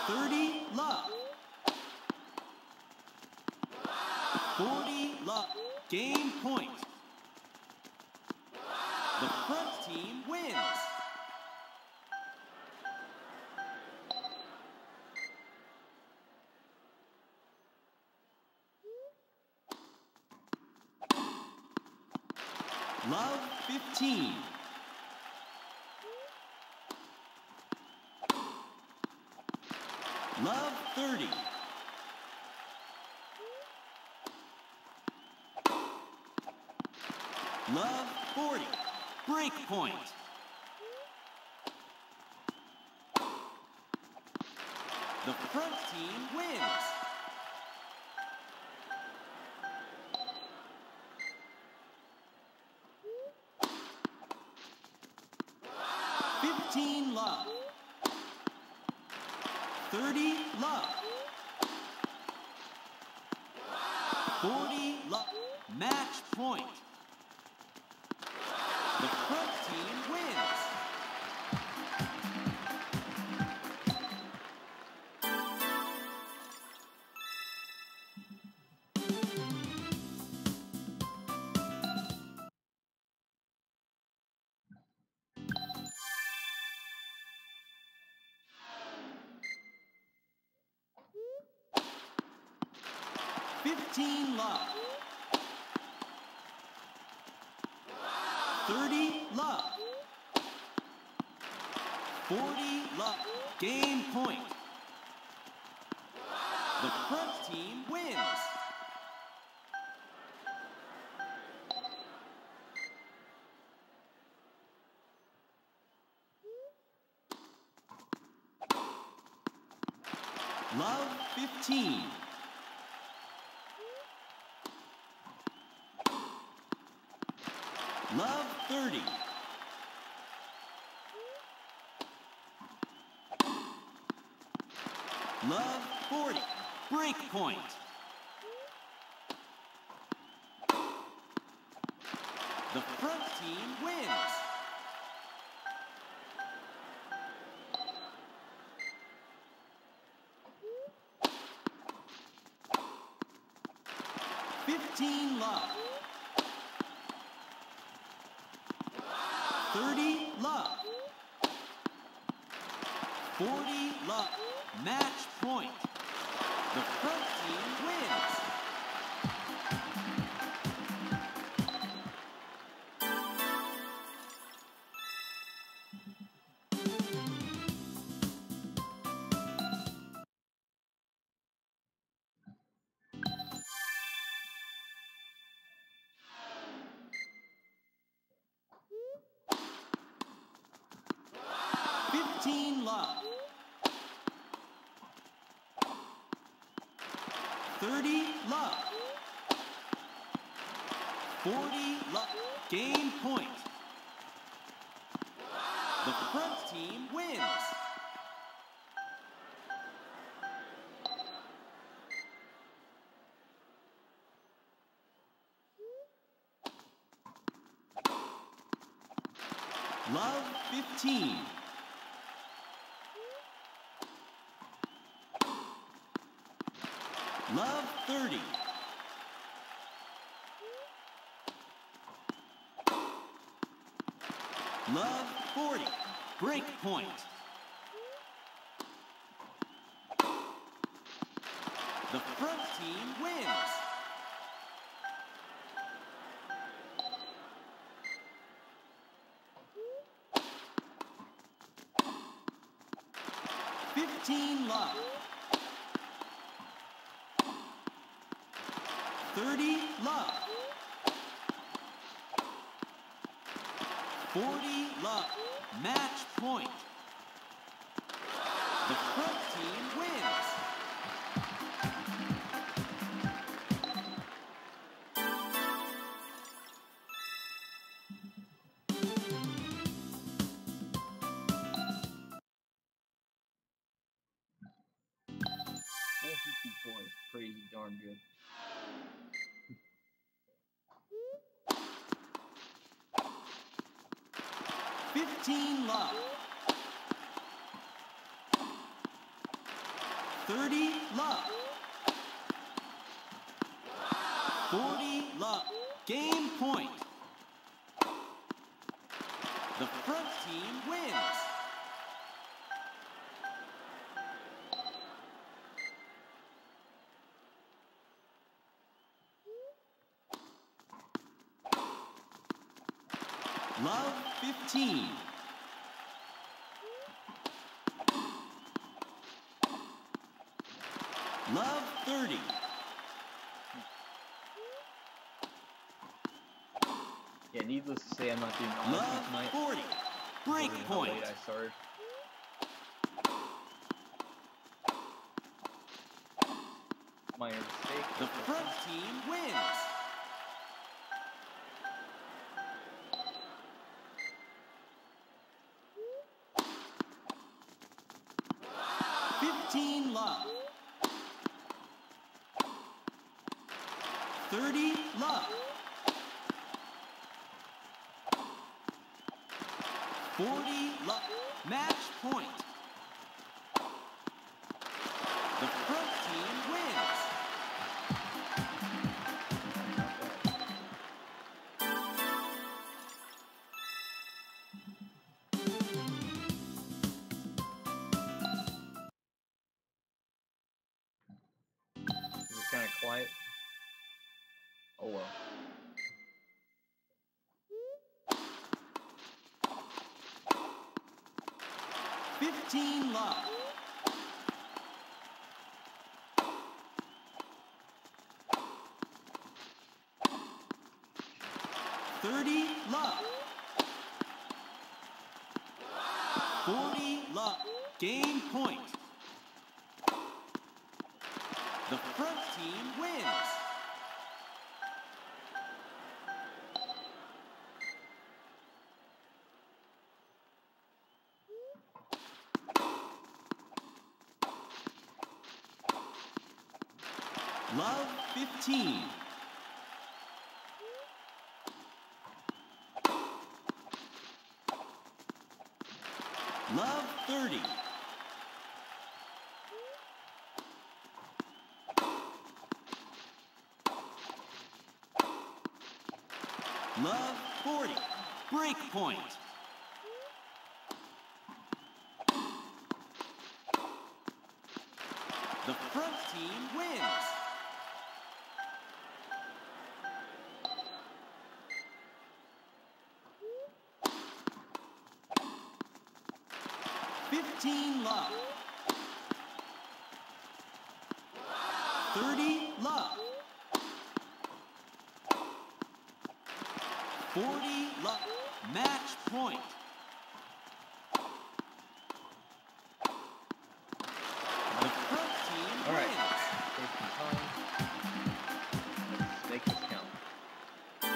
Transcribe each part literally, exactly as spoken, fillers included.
thirty love. forty love. Game point. The front team wins. Love fifteen. Love thirty. Love forty. Break point. The front team wins. fifteen love. thirty love. forty love. Match point. The front team wins. fifteen love. thirty love. forty love. Game point. The front team wins. Love fifteen. Love thirty. Love forty. Break point. The front team wins. fifteen love. thirty love. forty love. Match point. The front team wins. fifteen love. thirty love. forty love. Game point. The front team wins. Love fifteen. Love thirty. Love forty. Break point. The front team wins. fifteen love. thirty love. forty love. Match point. The front team wins. four fifty-four is crazy darn good. fifteen love. thirty love. forty love. Game point. The front team wins. Love fifteen. Love thirty. Yeah, needless to say, I'm not doing honestly Love tonight. forty. Break Considering point. How late I started. Minor mistake. The front team wins. fifteen love. thirty love. forty love. Match point. The front team wins. It was kind of quiet. Oh well. fifteen love. thirty love. forty love. Game point. The front team wins. Love fifteen. Love thirty. Love forty. Break point. The front team wins. fifteen love. thirty love. forty love. Match point. The front team All right. wins. Take some time. Let's make this count.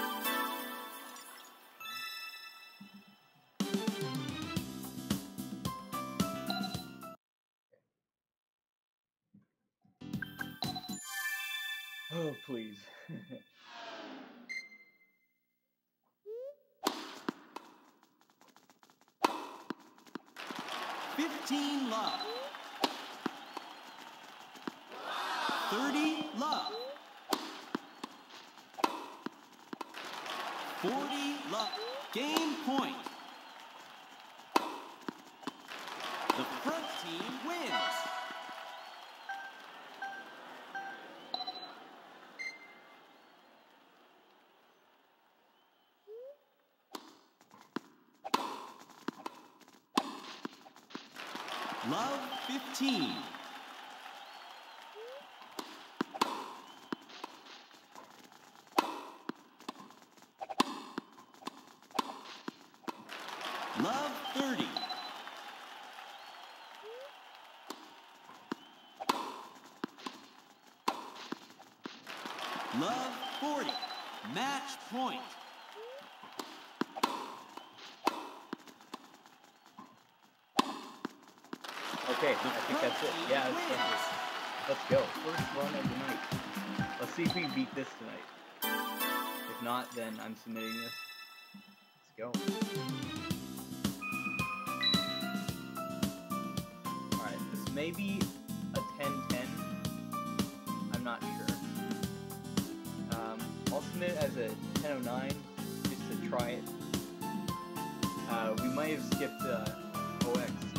Oh, please. fifteen love. thirty love. forty love. Game point. The front team wins. Love fifteen. Love thirty. Love forty. Match point. Okay, I think that's it. Yeah, that's perfect. Let's go. First run of the night. Let's see if we can beat this tonight. If not, then I'm submitting this. Let's go. Alright, this may be a ten ten. I'm not sure. Um, I'll submit it as a ten oh nine just to try it. Uh, we might have skipped uh, O X